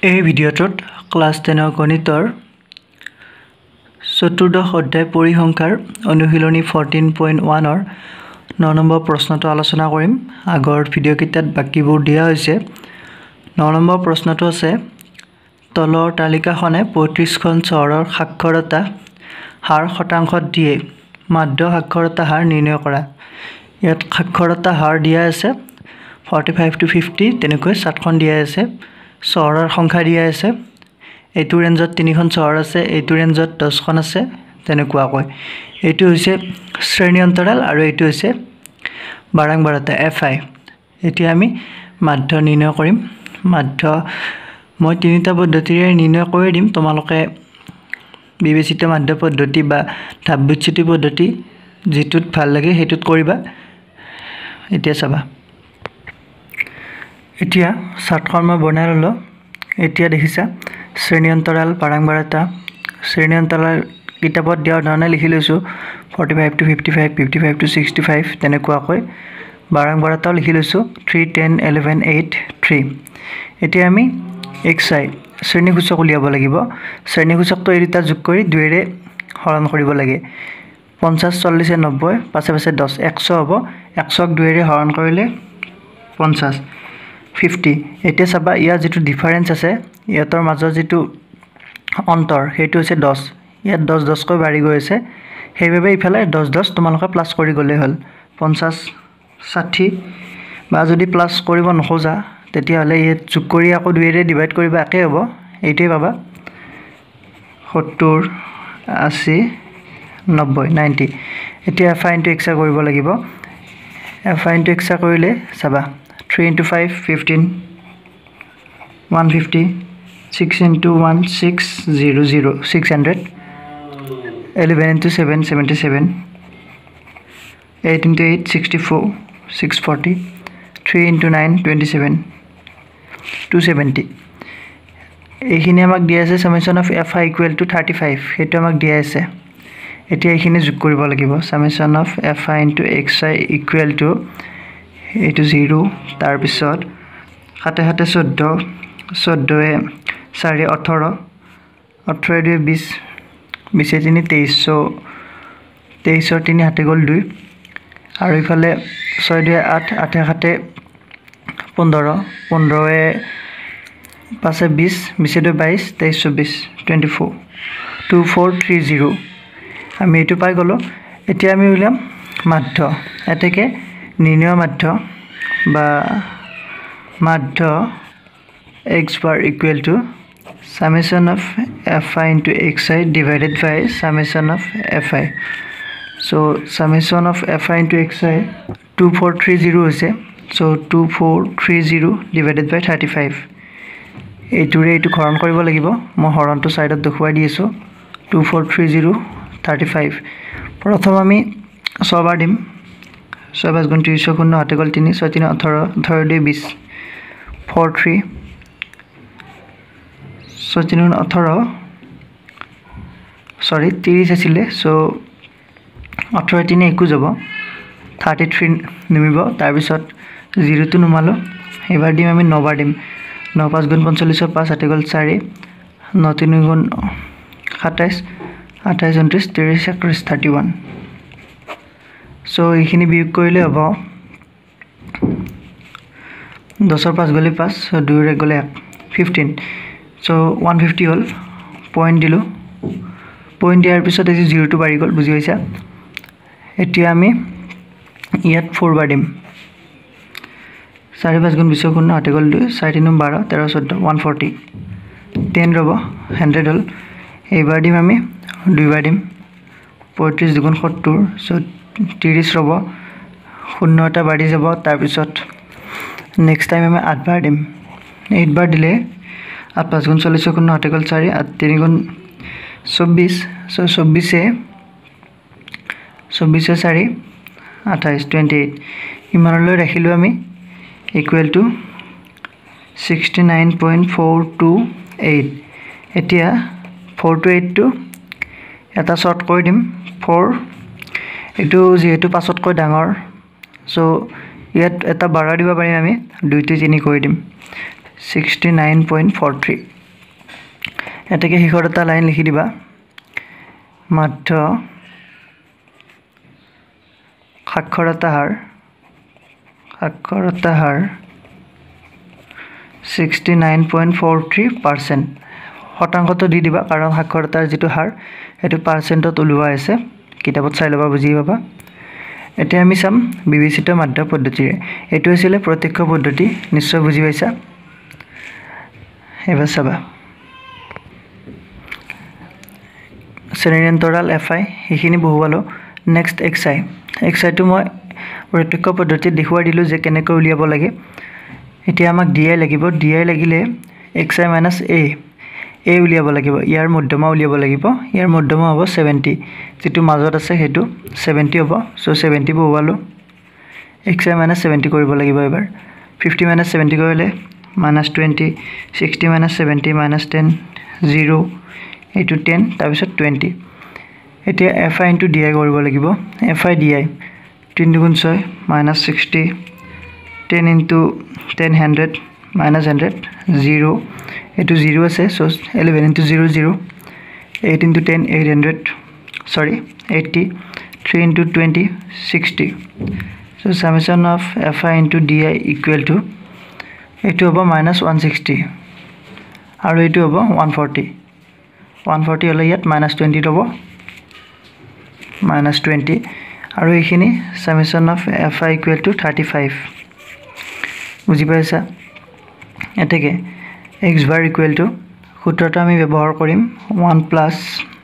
এই ভিডিঅ'টোত ক্লাছ 10 গণিতৰ চতুৰ্দশ অধ্যায় পৰিসংখ্যাৰ অনুশীলনী 14.1 ৰ 9 নম্বৰ প্ৰশ্নটো আলোচনা কৰিম। আগৰ ভিডিঅ'কিটাত বাকিবোৰ দিয়া হৈছে। 9 নম্বৰ প্ৰশ্নটো আছে তলৰ তালিকাখনে 35খন চহৰৰ সাক্ষৰতা হাৰ শতাংশত দিয়ে। মাধ্য সাক্ষৰতা হাৰ নিৰ্ণয় কৰা। ইয়াত সাক্ষৰতা হাৰ দিয়া আছে 45 to 50 তেনেকৈ 7খন দিয়া আছে। চহৰৰ সংখ্যা দিয়া আছে। এইটো ৰেঞ্জত 3খন চহৰ আছে, এইটো ৰেঞ্জত 10খন আছে তেনেকুৱাকৈ। এইটো হৈছে শ্ৰেণী অন্তৰাল আৰু এইটো হৈছে বাৰাংবাৰতা FI। এতিয়া আমি মাধ্য নিৰ্ণয় কৰিম। মাধ্য মই তিনিটা পদ্ধতিৰে নিৰ্ণয় কৰি দিম। তোমালোকে বিবেচিত মাধ্য পদ্ধতি বা ধাপবিচ্যুতি পদ্ধতি যেটোত ভাল লাগে হেতুত কৰিবা। এতিয়া চাবা। এতিয়া চাৰ্টখন মই বনাই ললো। এতিয়া দেখিছা শ্ৰেণী অন্তৰাল বাৰাংবাৰতা। শ্ৰেণী অন্তৰাল কিতাপত দিয়া ধৰণে লিখি লৈছো 45 to 55 55 to 65 তেনেকুৱাকৈ। বাৰাংবাৰতাও লিখি লৈছো 3 10 11 8 3। এতিয়া আমি xi শ্ৰেণীসূচক উলিয়াব লাগিব। শ্ৰেণীসূচকটো এই দুটা যোগ কৰি 2 ৰে হৰণ কৰিব লাগে। 50 40 90 পাছে পাছে 10 100 হ'ব। 100ক 2 ৰে হৰণ কৰিলে 50 50। এতিয়া চাবা ইয়াৰ যেটো ডিফাৰেন্স আছে ইয়াতৰ মাজৰ যেটো অন্তৰ হেতু হৈছে 10। ইয়াত 10 10 কৈ বাঢ়ি গৈ আছে। সেইভাবে ইফালে 10 10 তোমালোকে প্লাস কৰি গলে হল 50 60। বা যদি প্লাস কৰিব নখোজা তেতিয়া হলে ইয়াত যোগ কৰি আকৌ 2 ৰে ডিভাইড কৰিবা একে হ'ব। এইটোই পাবা 70 80 90 90। এতিয়া FI into XI কৰিব লাগিব। FI into XI কৰিলে চাবা 3 into 5 15 150 6 into 1 600 600 11 into 7 77 8 into 8 64 640 3 into 9 27 270। এইখিনি আমাক দিয়া আছে summation of FI equal to 35 হেতু আমাক দিয়া আছে। এতিয়া এইখিনি যোগ কৰিব লাগিব summation of FI into XI equal to এইটো 0 তাৰ পিছত 7 7 14 14 4 18 18 2 20 20 3 23 so 23 3 হাতে গল 2 আৰু ইফালে 6 2 8 8 7 15 15 পাছে 20 20 2 22 23 24 24 2430। আমি এটো পাই গলো। এতিয়া আমি উলাম মাধ্য। এতেকে নিৰ্ণয় মাধ্য বা মাধ্য x bar equal to summation of FI into XI divided by summation of FI. So summation of FI into XI 2430 হৈছে। So 2430 divided by 35। এইটোৰে এইটো হৰণ কৰিব লাগিব। মই হৰণটো সাইডত দেখুৱাই দিছো 2430 35। প্ৰথম আমি 6 বাৰ দিম। 6 5 গুণ 30 শূন্য হাতে গল 3 6 3 18 18 2 20 43 6 3 18 সরি 30 আছিল। সো 18 3 21 যাব 33 নিমিব। তাৰ পিছত 0 টো নমালো। এবাৰ দিম আমি 9 বাৰ দিম। 9 5 গুণ 45 5 হাতে গল 4 9 3 গুণ 27 28 29 30 31 31। সো এইখিনি বিয়োগ কৰিলে হ'ব 10 ৰ 5 গলে 5 2 ৰে গলে 15। সো 150 হল। পয়েন্ট দিলো। পয়েন্ট দিয়াৰ পিছত এই 0 টো বাঢ়ি গল বুজি পাইছা। এতিয়া আমি ইয়াত 4 বাৰ দিম। 4 5 গুণ 20 গুণ হাতে গল 2 4 3 12 13 14 140 10 ৰব 100 হল। এইবাৰ দিম আমি 2 বাৰ দিম 35 দুগুণ 70 সো 30 ৰব 0 এটা বাঢ়ি যাব। তাৰ পিছত নেক্সট টাইম আমি 8 বাৰ দিম। 8 বাৰ দিলে 8 5 গুণ 40 গুণ হাতে গল 4 8 3 গুণ 24 সো 24 এ 4 28 28 ইমানলৈ ৰাখিলো আমি ইকুৱেল টু 69.428। এতিয়া 4 to 8 টো এটা শর্ট কৰি দিম 4 এটো যেহেতু 5 কৈ ডাঙৰ সো ইয়াত এটা বাঢ়া দিব পাৰিম আমি 2 3 কৰি দিম 69.43। এটাকে শেষত এটা লাইন লিখি দিবা মাত্ৰ সাক্ষৰতা হাৰ 69.43% শতাংশটো দি দিবা কাৰণ সাক্ষৰতাৰ যেটো হাৰ এটো পাৰ্চেন্টত ওলোৱা আছে কিতাপত চাই লবা বুজি পাবা এতিয়া আমি চাম বিবেচিত মাধ্য পদ্ধতিৰে এটো আছিল প্ৰত্যক্ষ পদ্ধতি নিশ্চয় বুজি পাইছা এবাৰ চাবা শ্ৰেণীন্তৰাল fi এখিনি বহুৱালো নেক্সট xi টো মই প্ৰত্যক্ষ পদ্ধতি দেখুৱাই দিলো যে কেনেকৈ উলিয়াব লাগে এতিয়া আমাক di লাগিব di লাগিলে xi - a উলিয়াব লাগিব ইয়াৰ মধ্যমা উলিয়াব লাগিব ইয়াৰ মধ্যমা হ'ব 70 যেটো মাজত আছে হেতু 70 হ'ব সো 70 বহুৱালো xi - 70 কৰিব লাগিব এবাৰ 50 - 70 কৰিলে -20 60 - 70 -10 0 এটো 10 তাৰ পিছত 20 এতিয়া fi * di কৰিব লাগিব fi di 3 * 6 -60 10 * 10 100 -100 0 এটো 0 আছে so 11 * 0 0 8 * 10 800 sorry 80 3 * 20 60 so summation of fi * di equal to এটো হ'ব -160 আৰু এটো হ'ব 140 হলে ইয়াত -20 হ'ব -20 আৰু এইখিনি summation of fi equal to 35 বুজি পাইছা এটাকে x bar equal to সূত্ৰটো আমি ব্যৱহাৰ কৰিম 1 plus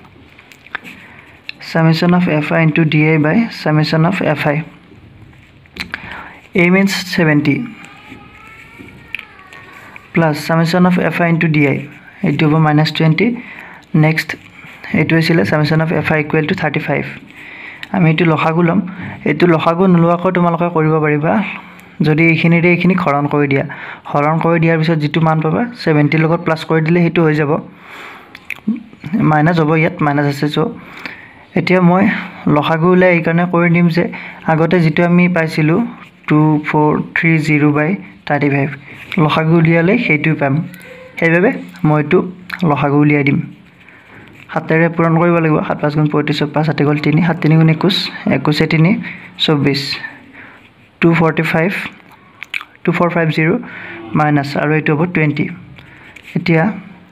summation of fi into di by summation of fi a means 70 plus summation of fi into di এটো হ'ব -20 next এটো আছিল summation of fi equal to 35 আমি এটো লসাগু লম এটো লসাগু নলোৱাকৈ তোমালোকে কৰিব পাৰিবা যদি এইখিনিৰে এইখিনি হৰণ কৰি দিয়াৰ পিছত যেটো মান পাবা 70 লগত প্লাস কৰি দিলে হেতু হৈ যাব মাইনাস হ'ব ইয়াত মাইনাস আছে সো এতিয়া মই লসাগু উলাই এই কাৰণে কৰি দিম যে আগতে যেটো আমি পাইছিলো 2430/35 লসাগু উলিয়ালে হেতু পাম সেইভাবে মই এটো লসাগু উলিয়াই দিম হাতেৰে পূৰণ কৰিব লাগিব 7 5 গুণ 35 5 7 গল 3 7 3 গুণ 21 21 3 24 2450 minus আৰু এটো হ'ব 20 এতিয়া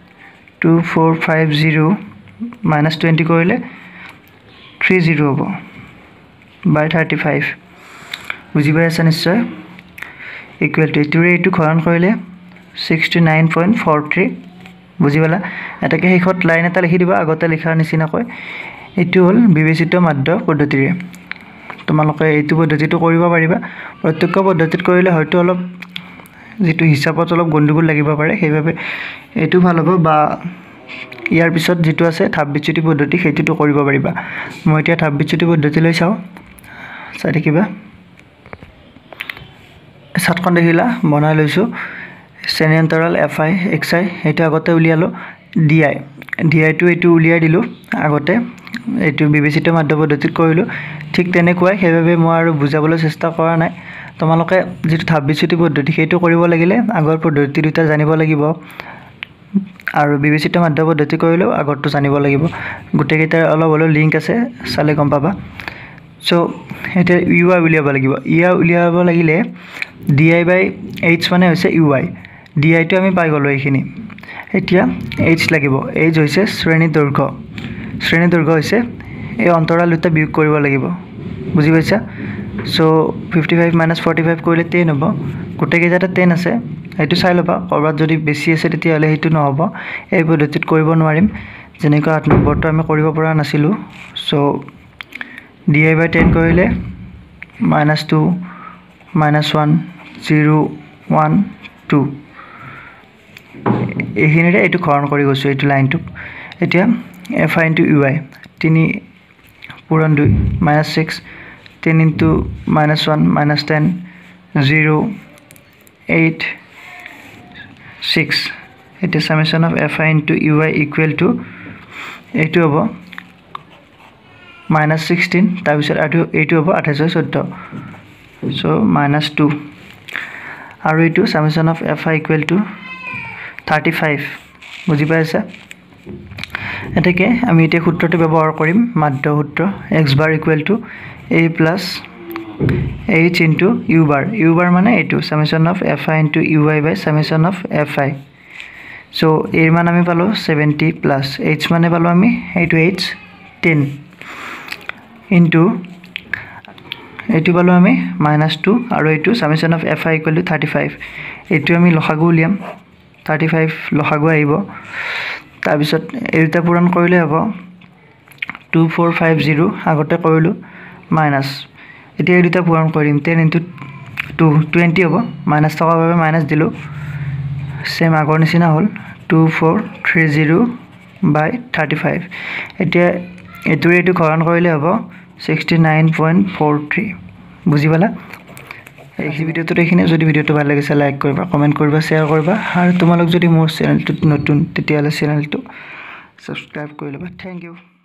2450 minus 20 কৰিলে 30 হ'ব by 35 বুজি পাইছা নিশ্চয় ইকুৱেল টু এটো হৰণ কৰিলে 69.43 বুজি পালা এটাকে হেখত লাইন এটা লিখি দিবা আগতে লিখাৰ নিচিনা কয় এটো হল বিবেচিত মাধ্য পদ্ধতিৰে তোমালোকে এইটো পদ্ধতিটো কৰিব পাৰিবা প্ৰত্যক্ষ পদ্ধতিত কৰিলে হয়তো অলপ যেটো হিচাপত অলপ গণ্ডগোল লাগিব পাৰে সেইভাবে এটো ভাল হ'ব বা ইয়াৰ পিছত যেটো আছে ধাপ বিচ্যুতি পদ্ধতি হেতুটো কৰিব পাৰিবা মই এতিয়া ধাপ বিচ্যুতি পদ্ধতি লৈ চাও চাই দেখিবা সাতখন দেখিলা বনাই লৈছো শ্ৰেণীন্তৰাল fi xi এটা আগতে উলিয়ালো di টো এটো উলিয়াই দিলো আগতে এটো বিবেচিত মাধ্য পদ্ধতিত কৰিলো ঠিক তেনেকৈ হেভাবে মই আৰু বুজাবলৈ চেষ্টা কৰা নাই তোমালোকে যেটো ধাপ বিচ্যুতি পদ্ধতি হেতু কৰিব লাগিলে আগৰ পদ্ধতি দুটা জানিব লাগিব আৰু বিবেচিত মাধ্য পদ্ধতি কৰিলেও আগৰটো জানিব লাগিব গুটেকেইটাৰ অলপ অলপ লিংক আছে চালে গম পাবা সো এটা ui উলিয়াব লাগিব উলিয়াব লাগিলে di by h মানে হৈছে ui di টো আমি পাই গলো এইখিনি এতিয়া h লাগিব h হৈছে শ্ৰেণী দৈৰ্ঘ্য হৈছে এই অন্তৰাল দুটা বিয়োগ কৰিব লাগিব বুজি পাইছা সো 55 - 45 কৰিলে 10 হ'ব গুটেকেইটা 10 আছে এটো চাই লবা কৰবাত যদি বেছি আছে তেতিয়া হলে হেতু নহব এই পদ্ধতিত কৰিব নোৱাৰিম যেনেকৈ 8 নম্বৰটো আমি কৰিব পৰা নাছিলো সো di by 10 কৰিলে -2 -1 0 1 2 এইখিনিৰে এটো হৰণ কৰি গৈছো এটো লাইনটো এতিয়া fi * ui 3 পূৰণ 2 -6 10 into -1 -10 0 8 6 এটা summation of fi into ui equal to এটো হ'ব -16 তাৰ পিছত এটো হ'ব 28 14 so -2 আৰু এটো summation of fi equal to 35 বুজি পাইছা এটাকে আমি এতিয়া সূত্ৰটো ব্যৱহাৰ কৰিম মাধ্য সূত্ৰ x bar equal to a plus h into u bar মানে এইটো summation of fi into ui by summation of fi so এর মান আমি পালো 70 plus h মানে পালো আমি এইটো h 10 into এইটো পালো আমি -2 আৰু এইটো summation of fi equal to 35 এইটো আমি লসাগু উলিয়াম 35 লসাগু আহিব তাৰ পিছত এইটা পূৰণ কৰিলে হ'ব 2450 আগতে কৰিলো মাইনাস এতিয়া এই দুটা পূৰণ কৰিম 10 into 2 20 হ'ব মাইনাস থকা বাবে মাইনাস দিলো সেম আগৰ নিচিনা হ'ল 2430 by 35 এতিয়া এটো হৰণ কৰিলে হ'ব 69.43 বুজি পালা এই ভিডিওটো দেখিনে যদি ভিডিওটো ভাল লাগিছে লাইক কৰিবা কমেন্ট কৰিবা শেয়াৰ কৰিবা আৰু তোমালোক যদি মোৰ চেনেলটো নতুন তেতিয়ালে চেনেলটো সাবস্ক্ৰাইব কৰি লবা থ্যাংক ইউ